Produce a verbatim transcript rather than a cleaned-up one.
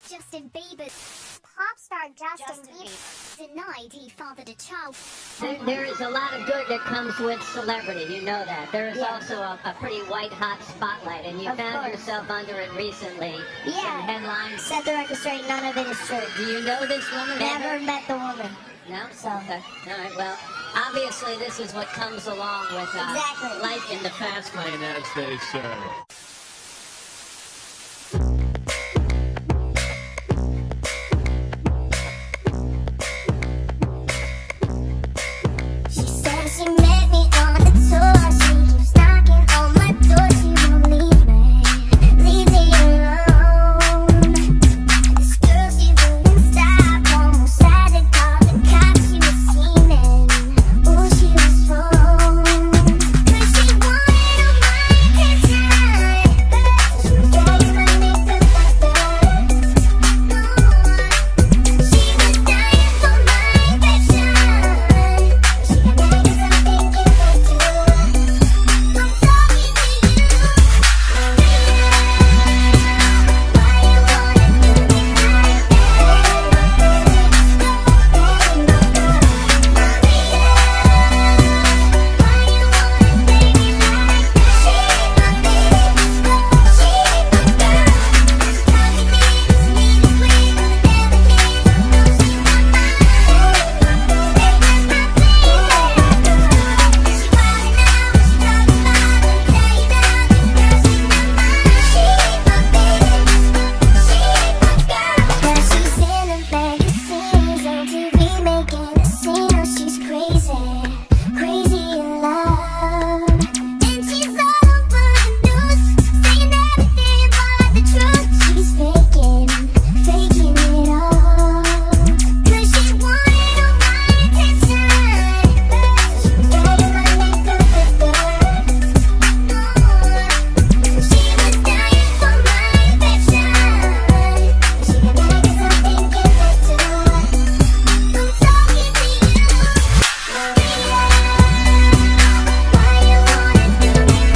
Justin Bieber. Pop star Justin, Justin Bieber denied he fathered a child. There, there is a lot of good that comes with celebrity, you know that. There is yeah. also a, a pretty white-hot spotlight, and you of found course. yourself under it recently. Yeah. Some headlines. Set the record straight, none of it is true. Do you know this woman? Never met the woman. No? So. Okay. All right, well, obviously this is what comes along with uh, exactly. life in the fast lane, as they say. She met me on the tour. She keeps knocking on my door. She won't leave me, leave me alone. This girl, she wouldn't stop. Almost had to call the cops. She was scheming. Ooh, she was wrong. But she wanted all my attention. She was dragging my neck to the bed. She was dying for my affection. She got mad 'cause I'm thinking back to her. I'm talking to you, Maria. Why you wanna do me like that? Maria, why you wanna play me like that? She ain't my baby, she ain't my girl. She's talking to me, just me to queen, but I never need her. No, she's not mine. Ain't not my baby. She wildin' out, she talking about it. Tell you now, this girl, she's not mine. She ain't my baby, she ain't my girl. Now she's in the magazines, on T V making a scene. Oh, she's crazy, crazy in love. And she's all over the news, saying everything but the truth. She's faking, faking it all. 'Cause she wanted all my attention. She was dragging my neck through the dirt. She was dying for my affection. She got mad 'cause I'm thinking back to her. I'm talking to you, Maria. Why you wanna do me like